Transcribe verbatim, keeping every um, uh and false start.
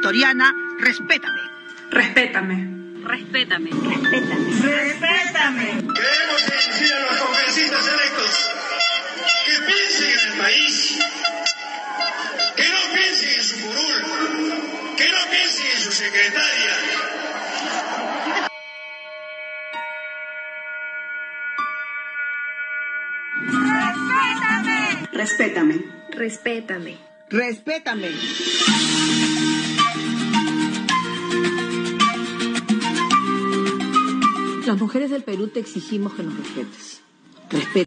ecuatoriana, respétame. Respétame. Respétame. Respétame. Respétame. Queremos exigir a los congresistas electos que piensen en el país, que no piensen en su curul, que no piensen en su secretaria. Respétame. Respétame. Respétame. Las mujeres del Perú te exigimos que nos respetes. Respeta.